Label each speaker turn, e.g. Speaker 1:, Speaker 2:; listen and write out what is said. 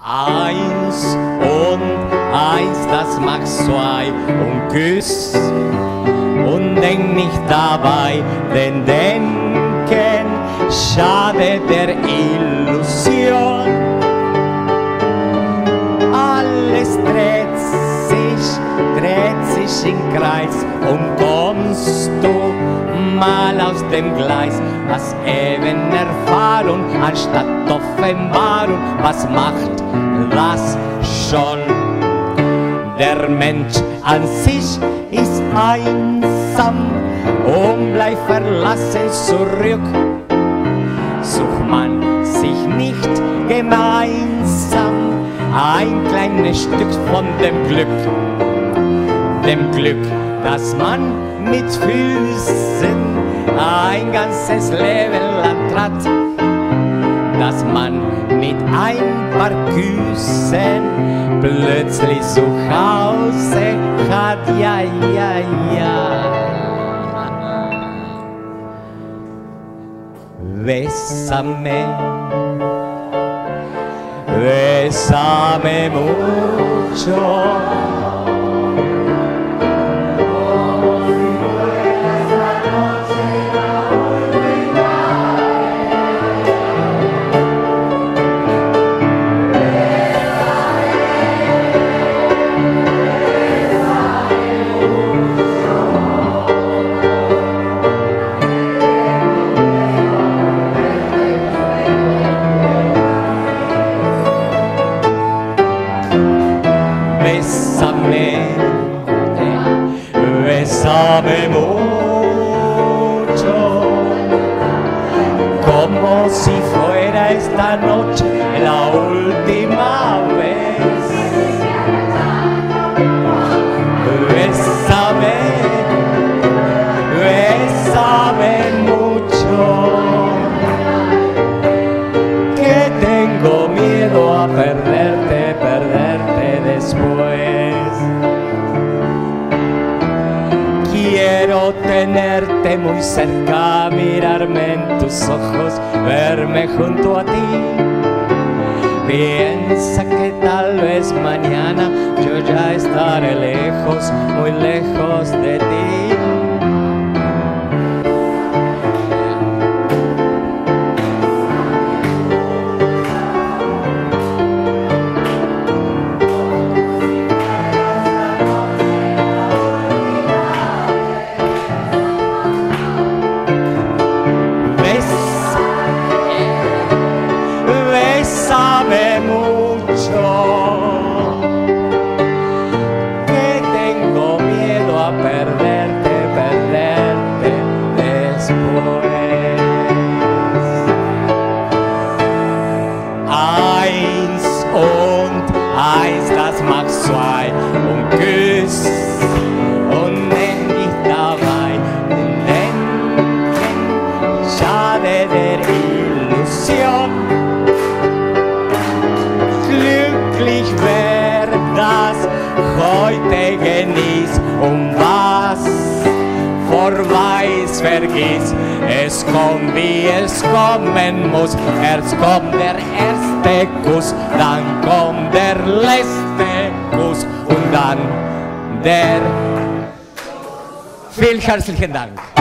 Speaker 1: 1 und 1, das macht 2 und küss und denk nicht dabei, denn denken schadet der Illusion. Alles dreht sich im Kreis und kommst du mal aus dem Gleis, hast eben Erfahrung anstatt Offenbarung. Was macht das schon? Der Mensch an sich ist einsam und bleibt verlassen zurück. Sucht man sich nicht gemeinsam ein kleines Stück von dem Glück, das man mit Füßen ein ganzes Leben lang trat, dass man mit ein paar Küssen plötzlich zu Hause hat, ja, ja, ja. Bésame, bésame mucho. Bésame, bésame mucho, como si fuera esta noche la última vez. Bésame, bésame mucho, que tengo miedo a perderte después. Quiero tenerte muy cerca, mirarme en tus ojos, verme junto a ti. Piensa que tal vez mañana yo ya estaré lejos, muy lejos de ti. Bésame mucho, que tengo miedo a perderte después. 1 und 1, das macht 2 und Küss und nenn dich dabei, denn denken schadet der Illusion. Glücklich wär das heute genieß und was vorbei ist, vergiss. Es kommt, wie es kommen muss. Erst kommt der erste Kuss, dann kommt der letzte Kuss und dann der... Vielen herzlichen Dank.